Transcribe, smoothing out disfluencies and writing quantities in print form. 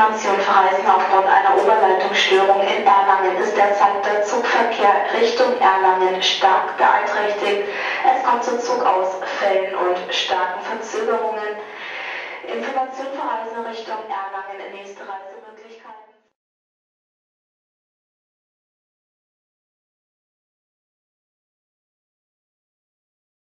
Information für Reisende aufgrund einer Oberleitungsstörung in Erlangen ist derzeit der Zugverkehr Richtung Erlangen stark beeinträchtigt. Es kommt zu Zugausfällen und starken Verzögerungen. Information für Reisende Richtung Erlangen, nächste Reisemöglichkeit.